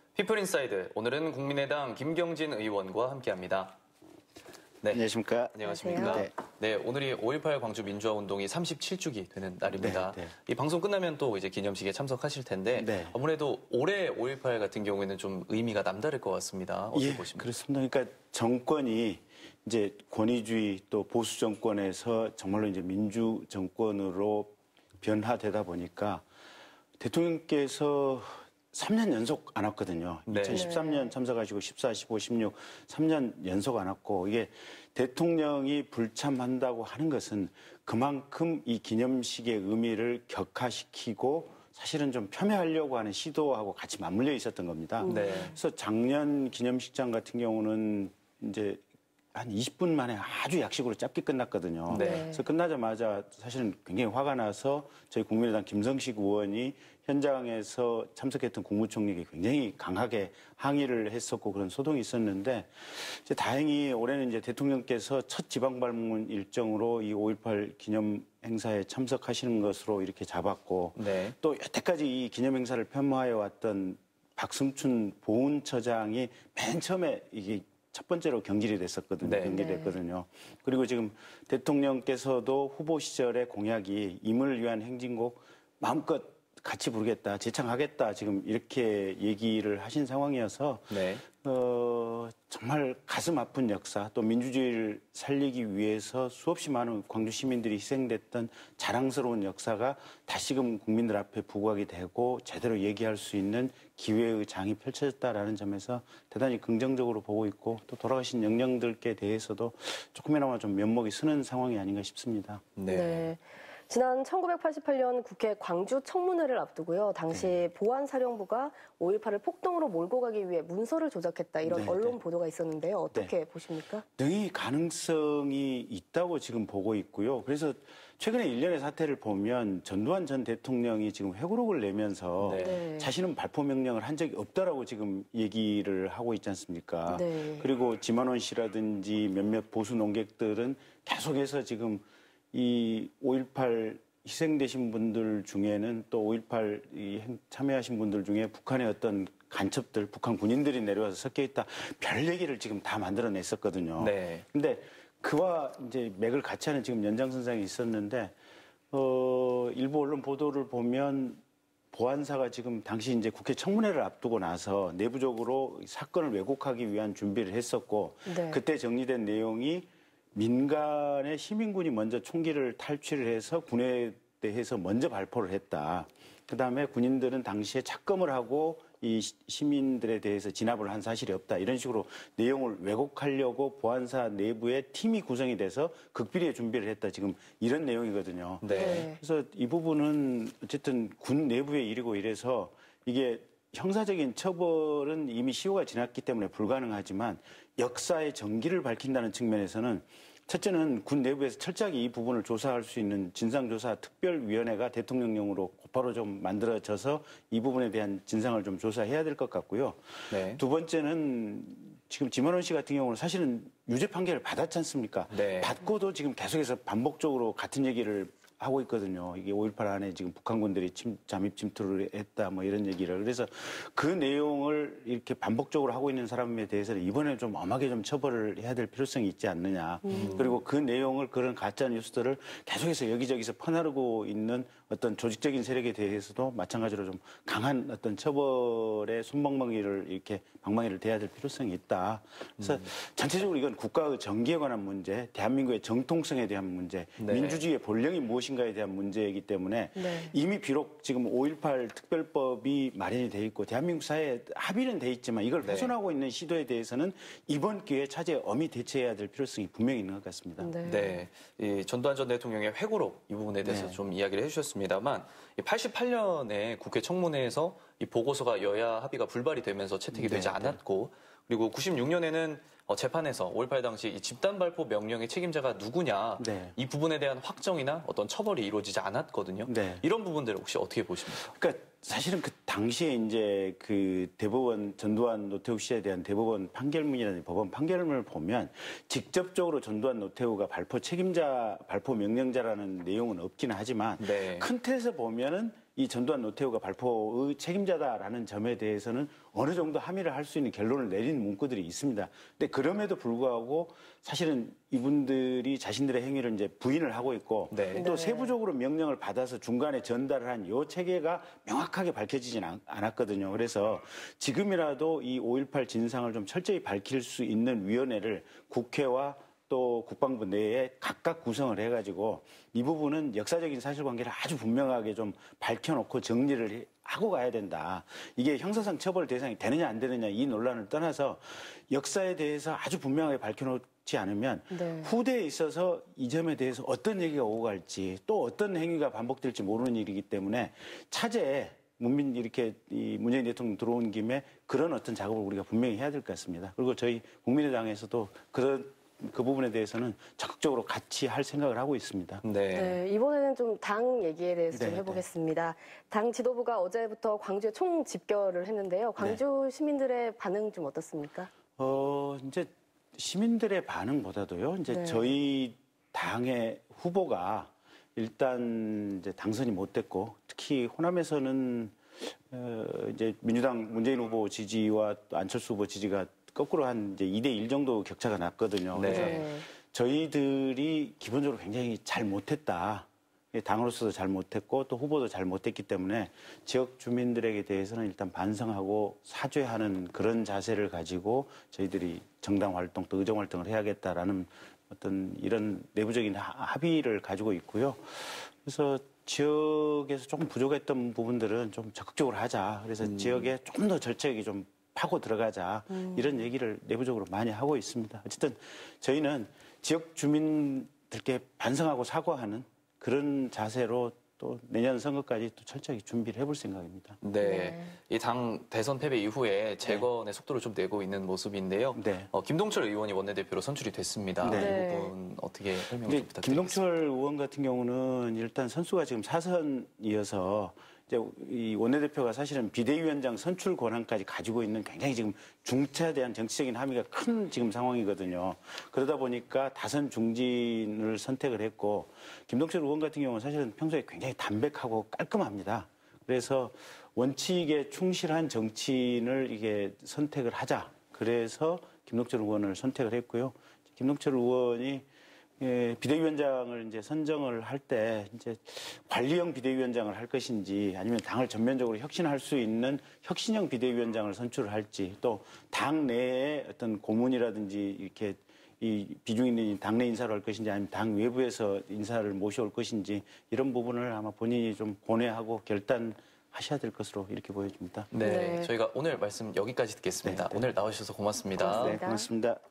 피플인사이드, 오늘은 국민의당 김경진 의원과 함께합니다. 네. 안녕하십니까. 안녕하십니까. 네, 오늘이 5.18 광주 민주화운동이 37주기 되는 날입니다. 이 방송 끝나면 또 이제 기념식에 참석하실 텐데 아무래도 올해 5.18 같은 경우에는 좀 의미가 남다를 것 같습니다. 어떻게 보십니까? 그렇습니다. 그러니까 정권이 이제 권위주의 또 보수 정권에서 정말로 이제 민주 정권으로 변화되다 보니까 대통령께서 3년 연속 안 왔거든요. 2013년 참석하시고 14, 15, 16, 3년 연속 안 왔고 이게 대통령이 불참한다고 하는 것은 그만큼 이 기념식의 의미를 격화시키고 사실은 좀 폄훼하려고 하는 시도하고 같이 맞물려 있었던 겁니다. 그래서 작년 기념식장 같은 경우는 이제 한 20분 만에 아주 약식으로 짧게 끝났거든요. 그래서 끝나자마자 사실은 굉장히 화가 나서 저희 국민의당 김성식 의원이 현장에서 참석했던 국무총리에게 굉장히 강하게 항의를 했었고 그런 소동이 있었는데 이제 다행히 올해는 이제 대통령께서 첫 지방 방문 일정으로 이 5.18 기념 행사에 참석하시는 것으로 이렇게 잡았고 또 여태까지 이 기념 행사를 폄하해 왔던 박승춘 보훈처장이 맨 처음에 이게 첫 번째로 경질이 됐었거든요. 경질됐거든요. 그리고 지금 대통령께서도 후보 시절의 공약이 임을 위한 행진곡 마음껏 같이 부르겠다, 제창하겠다 지금 이렇게 얘기를 하신 상황이어서 정말 가슴 아픈 역사 또 민주주의를 살리기 위해서 수없이 많은 광주 시민들이 희생됐던 자랑스러운 역사가 다시금 국민들 앞에 부각이 되고 제대로 얘기할 수 있는 기회의 장이 펼쳐졌다라는 점에서 대단히 긍정적으로 보고 있고 또 돌아가신 영령들께 대해서도 조금이나마 좀 면목이 서는 상황이 아닌가 싶습니다. 지난 1988년 국회 광주 청문회를 앞두고요. 당시 보안사령부가 5.18을 폭동으로 몰고 가기 위해 문서를 조작했다 이런 언론 보도가 있었는데요. 어떻게 보십니까? 등의 가능성이 있다고 지금 보고 있고요. 그래서 최근에 일련의 사태를 보면 전두환 전 대통령이 지금 회고록을 내면서 자신은 발포 명령을 한 적이 없다라고 지금 얘기를 하고 있지 않습니까? 그리고 지만원 씨라든지 몇몇 보수 농객들은 계속해서 지금 이 5.18 희생되신 분들 중에는 또 5.18 참여하신 분들 중에 북한의 어떤 간첩들, 북한 군인들이 내려와서 섞여 있다. 별 얘기를 지금 다 만들어냈었거든요. 근데 그와 이제 맥을 같이 하는 지금 연장선상이 있었는데, 일부 언론 보도를 보면 보안사가 지금 당시 이제 국회 청문회를 앞두고 나서 내부적으로 사건을 왜곡하기 위한 준비를 했었고, 그때 정리된 내용이 민간의 시민군이 먼저 총기를 탈취를 해서 군에 대해서 먼저 발포를 했다. 그다음에 군인들은 당시에 착검을 하고 이 시민들에 대해서 진압을 한 사실이 없다. 이런 식으로 내용을 왜곡하려고 보안사 내부에 팀이 구성이 돼서 극비리에 준비를 했다. 지금 이런 내용이거든요. 그래서 이 부분은 어쨌든 군 내부의 일이고 이래서 이게 형사적인 처벌은 이미 시효가 지났기 때문에 불가능하지만 역사의 전기를 밝힌다는 측면에서는 첫째는 군 내부에서 철저하게 이 부분을 조사할 수 있는 진상조사 특별위원회가 대통령령으로 곧바로 좀 만들어져서 이 부분에 대한 진상을 좀 조사해야 될 것 같고요. 두 번째는 지금 지만원 씨 같은 경우는 사실은 유죄 판결을 받았지 않습니까? 받고도 지금 계속해서 반복적으로 같은 얘기를 하고 있거든요. 이게 5.18 안에 지금 북한군들이 잠입 침투를 했다 뭐 이런 얘기를. 그래서 그 내용을 이렇게 반복적으로 하고 있는 사람에 대해서는 이번에 좀 엄하게 좀 처벌을 해야 될 필요성이 있지 않느냐. 그리고 그 내용을 그런 가짜 뉴스들을 계속해서 여기저기서 퍼나르고 있는 어떤 조직적인 세력에 대해서도 마찬가지로 좀 강한 어떤 처벌의 손방망이를 이렇게 방망이를 대야 될 필요성이 있다. 그래서 전체적으로 이건 국가의 정기에 관한 문제, 대한민국의 정통성에 대한 문제, 민주주의의 본령이 무엇인가에 대한 문제이기 때문에 이미 비록 지금 5.18 특별법이 마련이 돼 있고 대한민국 사회에 합의는 돼 있지만 이걸 훼손하고 있는 시도에 대해서는 이번 기회에 차제에 엄히 대처해야 될 필요성이 분명히 있는 것 같습니다. 이 전두환 전 대통령의 회고록 이 부분에 대해서 좀 이야기를 해주셨습니다만 88년에 국회 청문회에서 이 보고서가 여야 합의가 불발이 되면서 채택이 되지 않았고 그리고 96년에는 재판에서 5.18 당시 이 집단 발포 명령의 책임자가 누구냐 이 부분에 대한 확정이나 어떤 처벌이 이루어지지 않았거든요. 이런 부분들을 혹시 어떻게 보십니까? 그러니까 사실은 그 당시에 이제 그 대법원 전두환 노태우 씨에 대한 대법원 판결문이라든지 법원 판결문을 보면 직접적으로 전두환 노태우가 발포 책임자, 발포 명령자라는 내용은 없기는 하지만 큰 틀에서 보면은 이 전두환 노태우가 발포의 책임자다라는 점에 대해서는 어느 정도 함의를 할 수 있는 결론을 내린 문구들이 있습니다. 근데 그럼에도 불구하고 사실은 이분들이 자신들의 행위를 이제 부인을 하고 있고 네. 또 세부적으로 명령을 받아서 중간에 전달을 한 요 체계가 명확하게 밝혀지진 않았거든요. 그래서 지금이라도 이 5.18 진상을 좀 철저히 밝힐 수 있는 위원회를 국회와 또 국방부 내에 각각 구성을 해가지고 이 부분은 역사적인 사실관계를 아주 분명하게 좀 밝혀놓고 정리를 하고 가야 된다. 이게 형사상 처벌 대상이 되느냐 안 되느냐 이 논란을 떠나서 역사에 대해서 아주 분명하게 밝혀놓지 않으면 네. 후대에 있어서 이 점에 대해서 어떤 얘기가 오고 갈지 또 어떤 행위가 반복될지 모르는 일이기 때문에 차제에 문민 이렇게 이 문재인 대통령 들어온 김에 그런 어떤 작업을 우리가 분명히 해야 될 것 같습니다. 그리고 저희 국민의당에서도 그 부분에 대해서는 적극적으로 같이 할 생각을 하고 있습니다. 네, 이번에는 좀 당 얘기에 대해서 좀 해보겠습니다. 당 지도부가 어제부터 광주에 총 집결을 했는데요. 광주 시민들의 반응 좀 어떻습니까? 이제 시민들의 반응보다도요. 이제 저희 당의 후보가 일단 이제 당선이 못 됐고 특히 호남에서는 이제 민주당 문재인 후보 지지와 또 안철수 후보 지지가 거꾸로 한 이제 2대1 정도 격차가 났거든요. 그래서 저희들이 기본적으로 굉장히 잘 못했다. 당으로서도 잘 못했고 또 후보도 잘 못했기 때문에 지역 주민들에게 대해서는 일단 반성하고 사죄하는 그런 자세를 가지고 저희들이 정당 활동 또 의정 활동을 해야겠다라는 어떤 이런 내부적인 합의를 가지고 있고요. 그래서 지역에서 조금 부족했던 부분들은 좀 적극적으로 하자. 그래서 지역에 조금 더 절차하게 좀 파고 들어가자. 이런 얘기를 내부적으로 많이 하고 있습니다. 어쨌든 저희는 지역 주민들께 반성하고 사과하는 그런 자세로 또 내년 선거까지 또 철저히 준비를 해볼 생각입니다. 네. 이 당 대선 패배 이후에 재건의 속도를 좀 내고 있는 모습인데요. 네. 김동철 의원이 원내대표로 선출이 됐습니다. 네. 이 부분 어떻게 설명 좀 부탁드리겠습니다. 김동철 의원 같은 경우는 일단 선수가 지금 4선이어서 이제 이 원내대표가 사실은 비대위원장 선출 권한까지 가지고 있는 굉장히 지금 중차대한 정치적인 함의가 큰 지금 상황이거든요. 그러다 보니까 다선 중진을 선택을 했고 김동철 의원 같은 경우는 사실은 평소에 굉장히 담백하고 깔끔합니다. 그래서 원칙에 충실한 정치인을 이게 선택을 하자. 그래서 김동철 의원을 선택을 했고요. 김동철 의원이 비대위원장을 이제 선정을 할 때 이제 관리형 비대위원장을 할 것인지 아니면 당을 전면적으로 혁신할 수 있는 혁신형 비대위원장을 선출을 할지 또 당 내에 어떤 고문이라든지 이렇게 이 비중 있는 당내 인사를 할 것인지 아니면 당 외부에서 인사를 모셔올 것인지 이런 부분을 아마 본인이 좀 고뇌하고 결단하셔야 될 것으로 이렇게 보여집니다. 네. 저희가 오늘 말씀 여기까지 듣겠습니다. 오늘 나와주셔서 고맙습니다. 네, 고맙습니다.